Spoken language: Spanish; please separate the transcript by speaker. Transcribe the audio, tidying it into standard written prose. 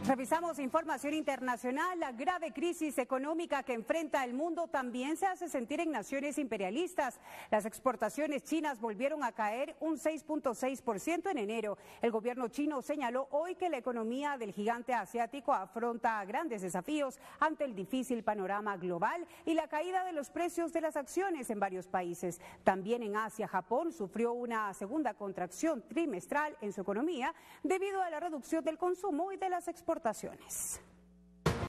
Speaker 1: Revisamos información internacional. La grave crisis económica que enfrenta el mundo también se hace sentir en naciones imperialistas. Las exportaciones chinas volvieron a caer un 6.6% en enero. El gobierno chino señaló hoy que la economía del gigante asiático afronta grandes desafíos ante el difícil panorama global y la caída de los precios de las acciones en varios países. También en Asia, Japón sufrió una segunda contracción trimestral en su economía debido a la reducción del consumo y de las exportaciones.